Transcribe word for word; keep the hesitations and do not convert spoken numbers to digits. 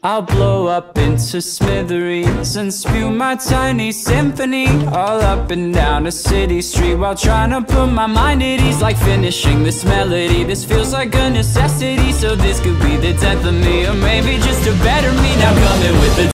I'll blow up into smithereens and spew my tiny symphony all up and down a city street, while trying to put my mind at ease. Like finishing this melody, this feels like a necessity. So this could be the death of me, or maybe just a better me. Now coming with the